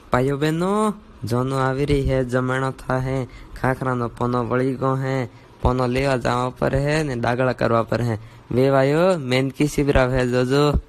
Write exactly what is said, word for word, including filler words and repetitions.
भाइयों बहनों, जोनो આવી રહી है जमानो था है खाखरा नो पोनो वળી गो है पोनो लेवा जावा पर है ने दागड़ा करवा पर है वे वायो मेन की शिबरा है जोजो।